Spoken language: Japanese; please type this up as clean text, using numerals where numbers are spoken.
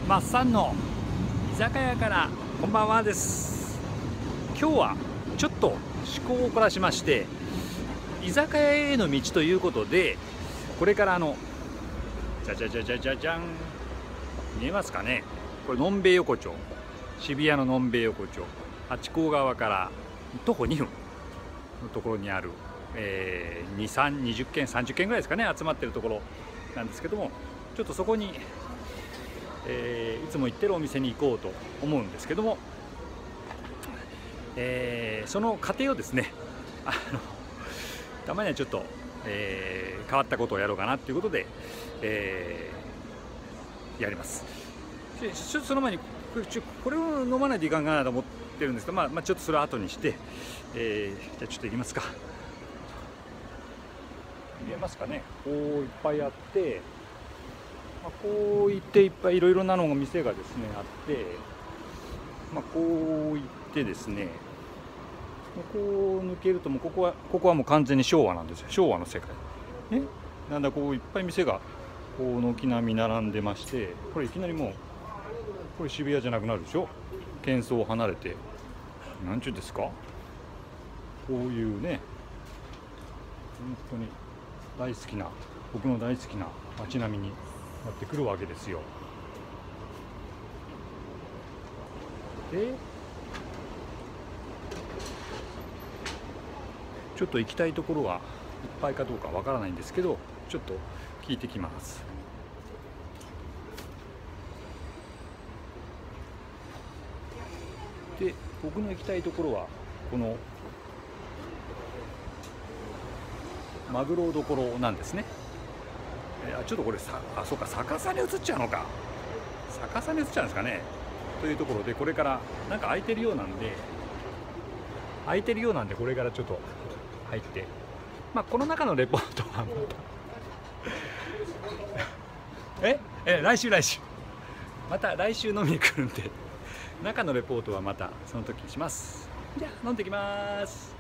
マッサンの居酒屋からこんばんはです。今日はちょっと趣向を凝らしまして、居酒屋への道ということで、これからじゃじゃじゃじゃじゃじゃん、見えますかね。これのんべい横丁、渋谷ののんべい横丁、ハチ公側から徒歩2分のところにある、20軒30軒ぐらいですかね、集まってるところなんですけども、ちょっとそこに、いつも行ってるお店に行こうと思うんですけども、その過程をですね、たまにはちょっと、変わったことをやろうかなということで、やります。ちょっとその前にこれを飲まないといかんかなと思ってるんですけど、ちょっとそれは後にして、じゃあちょっと行きますか。見えますかね。こういっぱいあって、こういっていっぱいいろいろなのが店がですねあって、こういってですね、こう抜けるともうここはもう完全に昭和なんですよ。昭和の世界ね。なんだこういっぱい店がこう軒並み並んでまして、これいきなりもうこれ渋谷じゃなくなるでしょ。喧騒を離れて、なんちゅうんですか、こういうね、本当に大好きな、僕の大好きな街並みになってくるわけですよ。で、ちょっと行きたいところはいっぱいかどうかわからないんですけど、ちょっと聞いてきます。で、僕の行きたいところはこのマグロどころなんですね。ちょっとこれそうか、逆さに映っちゃうのか、逆さに映っちゃうんですかね。というところで、これからなんか空いてるようなんでこれからちょっと入って、この中のレポートはまた来週飲みに来るんで、中のレポートはまたその時にします。じゃあ飲んできます。